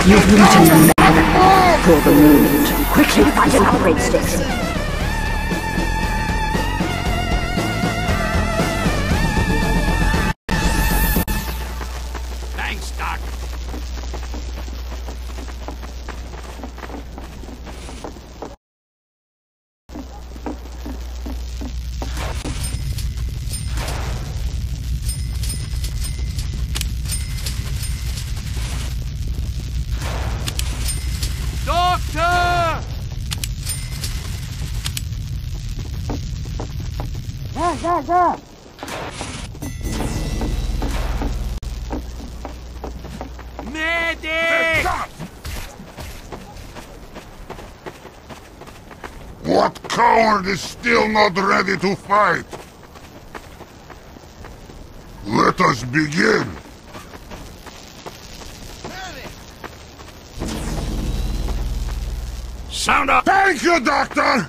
You've beaten the man for the moment. Quickly find an upgrade station. Thanks, Doc. Doctor! Medic! What coward is still not ready to fight? Let us begin. Sound up! Thank you, Doctor!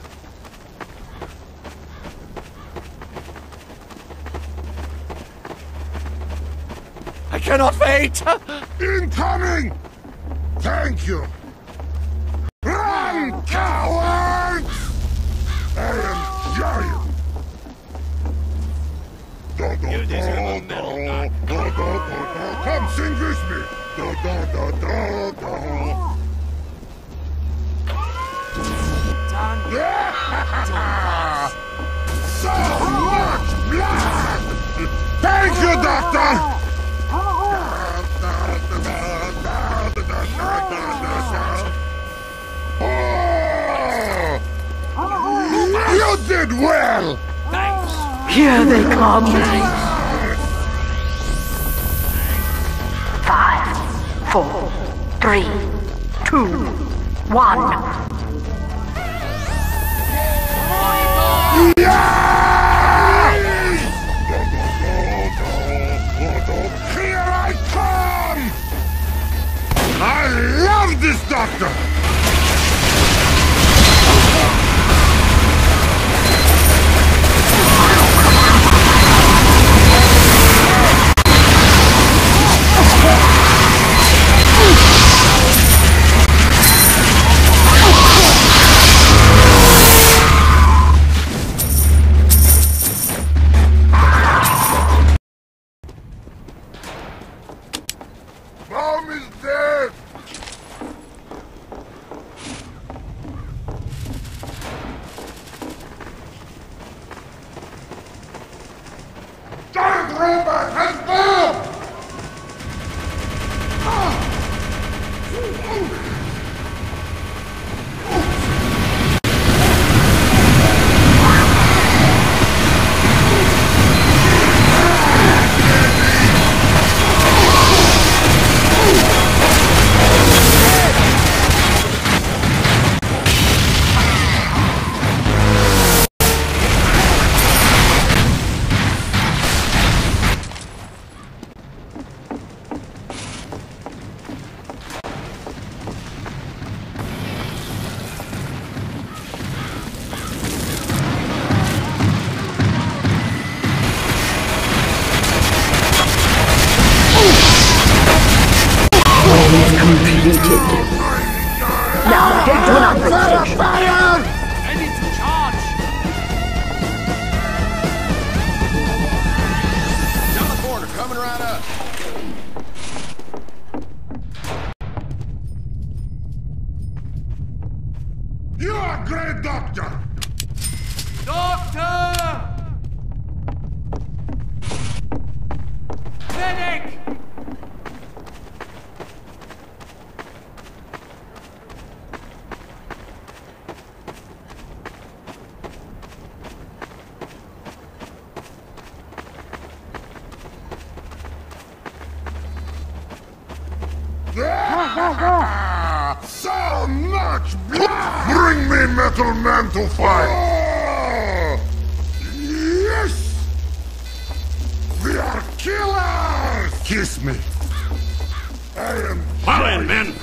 I cannot wait! Incoming! Thank you! Run, cowards! I am giant! You deserve a medal, Doc. Come sing with me! So much blood! Thank you, Doctor! You did well! Thanks. Here they come. 5, 4, 3, 2, 1. Here I come! I love this Doctor! Mom is dead! Giant robot has bombed! Completed. Now get to an upgrade station. Ready to charge! Down the border, coming right up. You are a great Doctor! Doctor! Medic! So much blood! Bring me Metal Man to fight! Oh, yes! We are killers! Kiss me. I am Fine, men!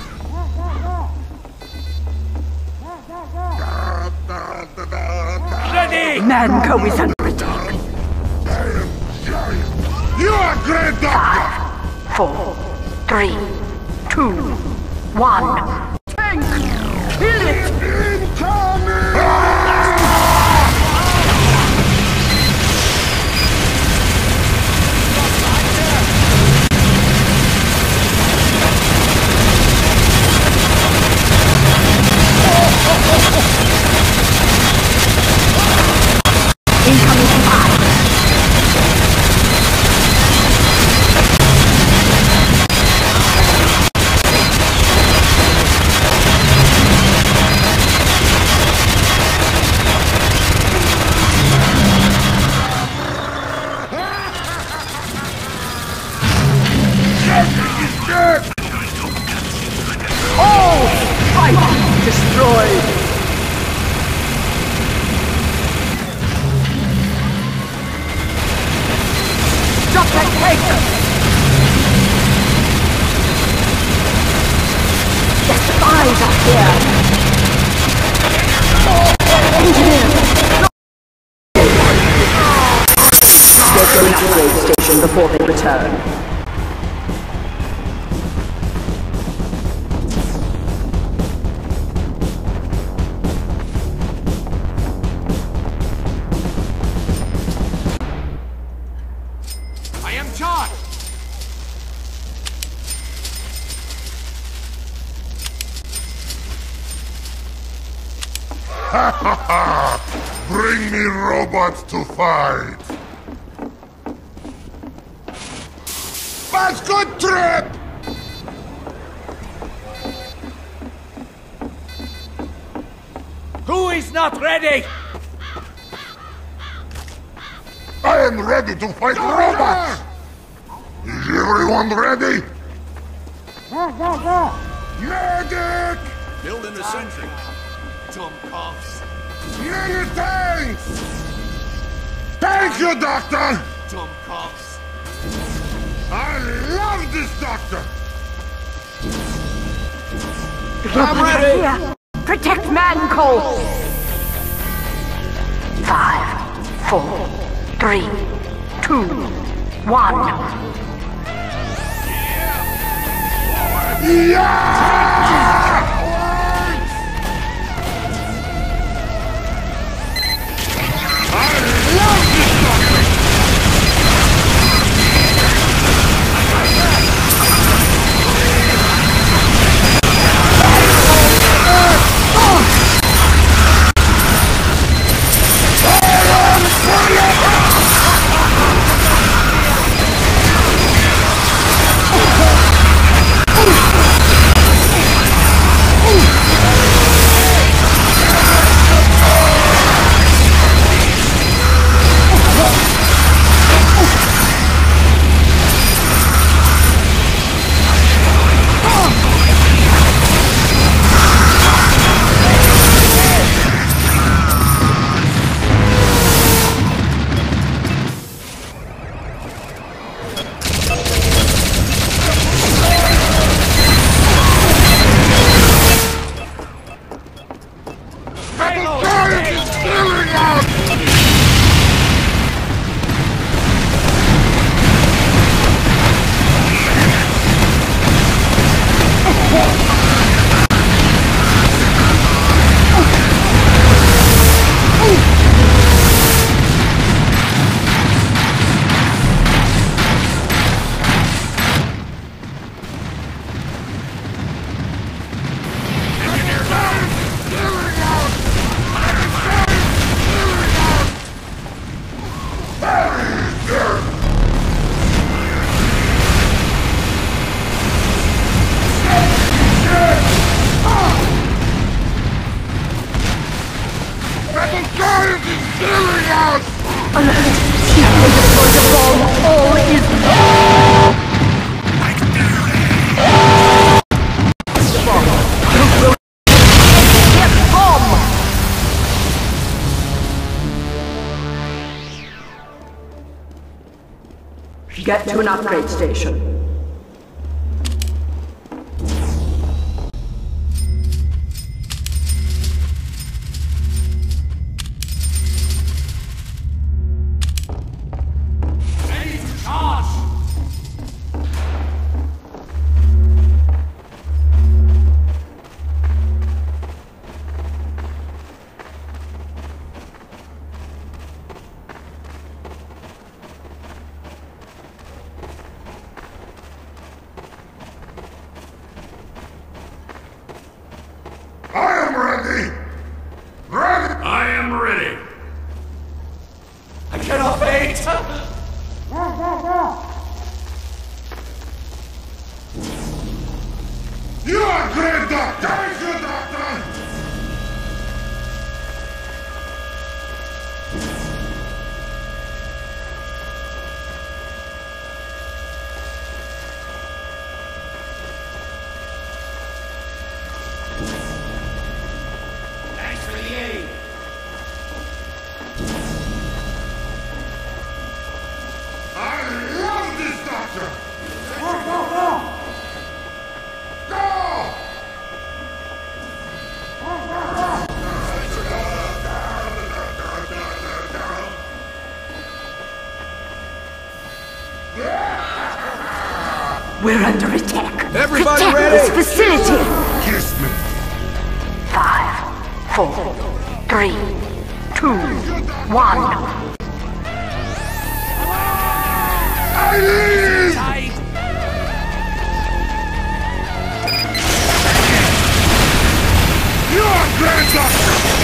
Ready! Manco is under attack. I am giant! You are great Doctor! 5, 3, 2, 1. Tank! Kill it! Incoming! Incoming spy! All fight destroyed! Stop that tank! The spies are here! Engineers! Get to an upgrade station before they return. I am charged! Bring me robots to fight! That's good trip! Who is not ready? I am ready to fight robots! Is everyone ready? Medic! Building a sentry. Dumb cops. Many thanks! Thank you, Doctor! Dumb cops. I love this doctor! I'm ready! Here. Protect Manco! 5, 4, 3, 2, 1. Yeah! Get to an upgrade station. Ready to charge! are great doctor! Thank you, doctor! Thanks for the aid. I love this doctor! Go, go, go! Go! We're under attack. Everybody Protect ready? this facility. Kiss me! 5, 4, 3, 2, 1. Eileen! Tight. You are great doctor!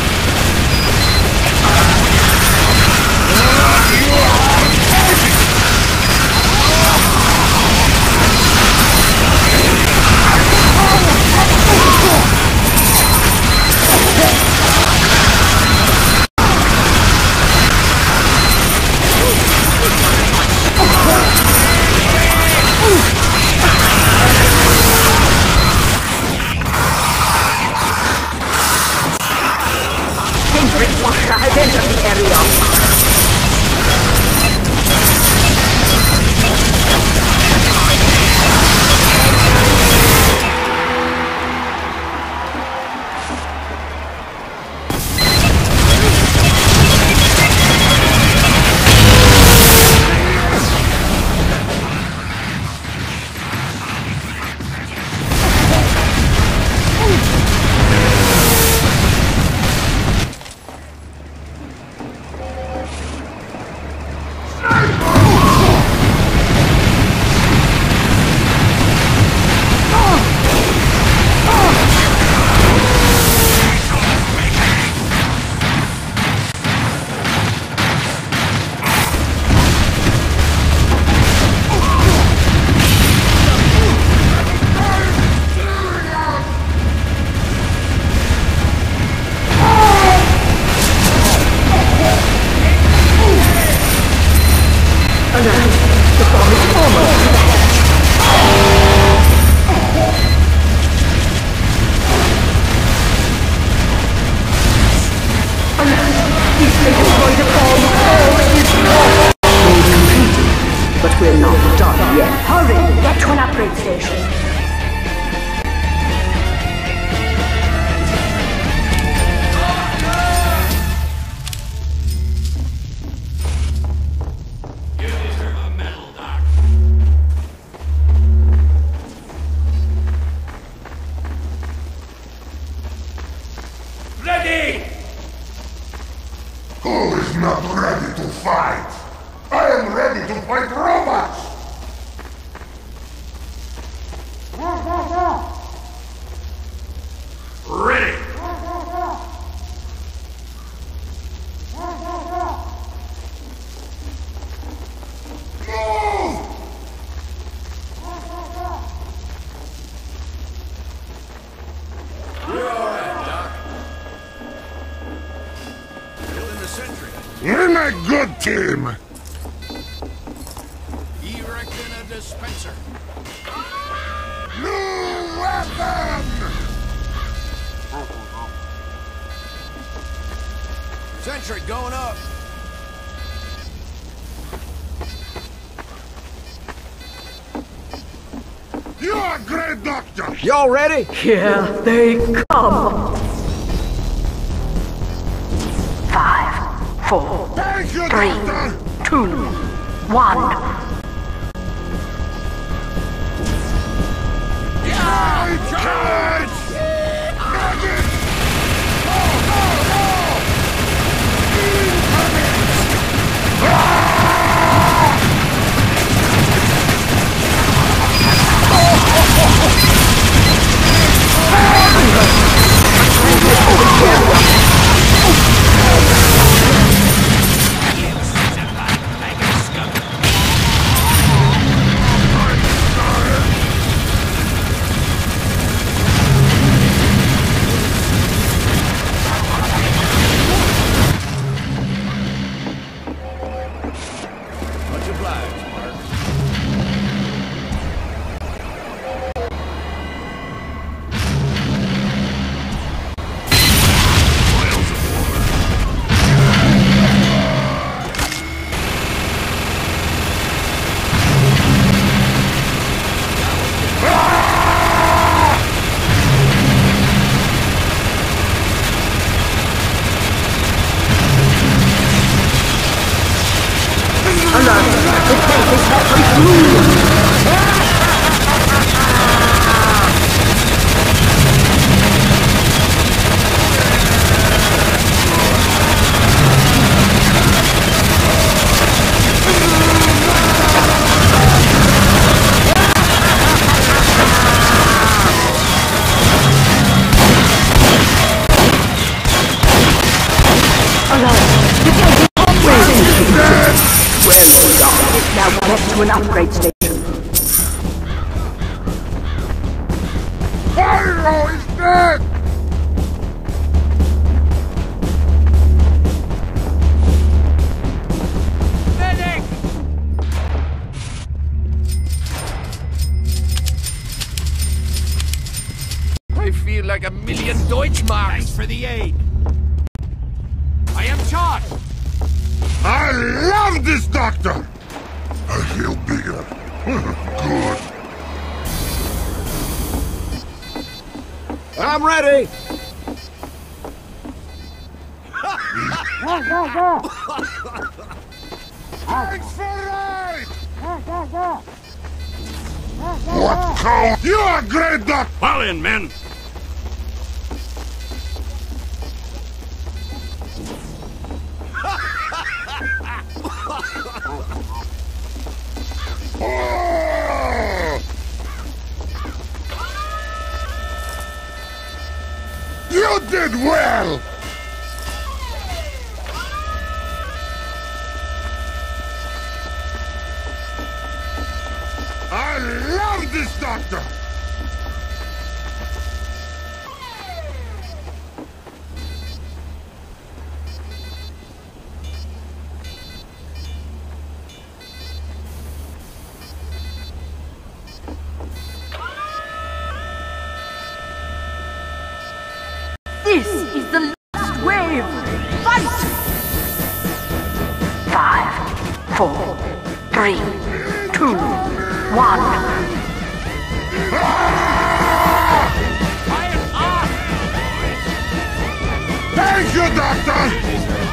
I've entered the area. But we're not done yet. Hurry! Get to an upgrade station. You deserve a medal, Doc. Ready! Who is not ready to fight? I am ready to fight robots! Ready! Move! You're all right, Doc. Killing the sentry. We're a good team! Erecting a dispenser. New weapon! Sentry going up. You are a great doctor! Y'all ready? Here they come. 5, 4, Thank you, 3, doctor! 2, 1. Charge! Nugget! Go, go, go! upgrade station. Pyro is dead! Medic! I feel like a million Deutschmarks. Thanks for the aid. I am charged. I love this doctor! I feel bigger. Good. I'm ready. Thanks for right! What cow? You are great, Doc! Fall in, men. Oh! You did well! I love this doctor! This is the last wave! Fight! 5, 4, 3, 2, 1. Thank you, doctor!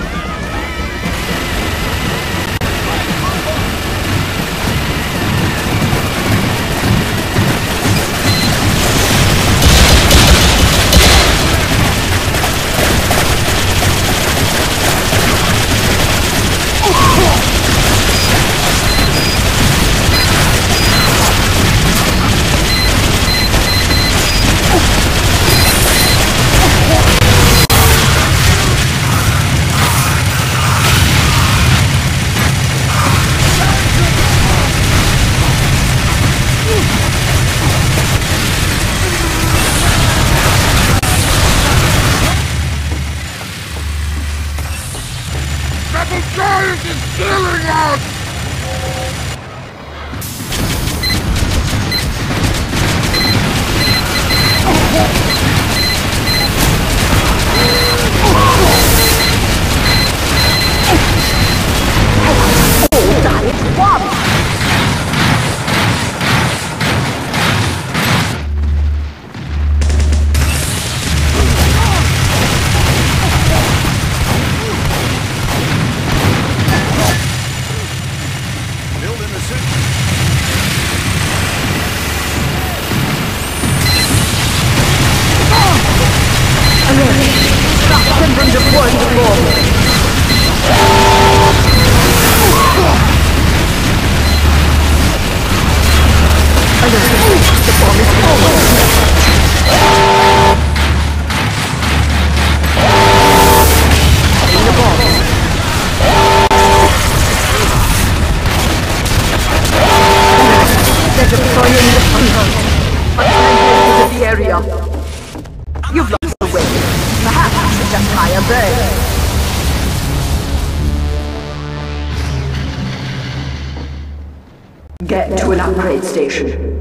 The giant is killing us! All die at once! Building the city. Stop them from deploying the bomb! The bomb is falling! The bomb! They're deploying the thunder. Attend to the area. You've lost the way. Perhaps you should just fire there. Get to an upgrade station.